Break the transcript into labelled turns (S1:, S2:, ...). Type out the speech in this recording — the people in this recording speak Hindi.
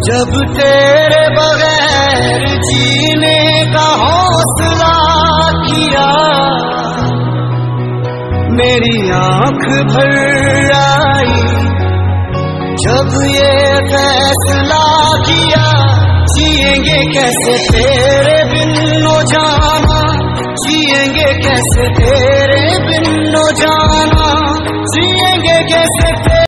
S1: जब तेरे बगैर जीने का हौसला किया, मेरी आंख भर आई जब ये फैसला किया। जिएंगे कैसे तेरे बिन ओ जाना, जिएंगे कैसे तेरे